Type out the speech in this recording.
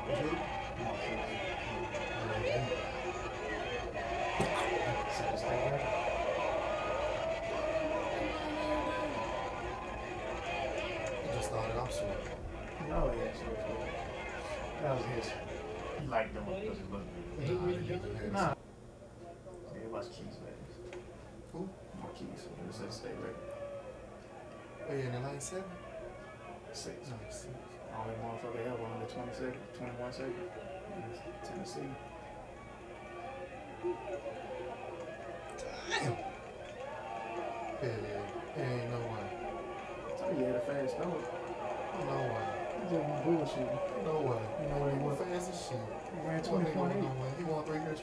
Just started off slow. No, yeah, that was his. He liked them because he looked good. He really did. Nah. Yeah, watch Keys, man. Who? Marquis, so it says stay ready. Oh, yeah, in the 97? 6. Nice. Only motherfucker ever under 20 seconds, 21 seconds. Tennessee. Damn. Yeah, ain't no way. Oh, he had a fast start. No way. He just bullshit. No way. You know what he He was? fast as shit. He ran What nigga 20.8. no way. He won 3 years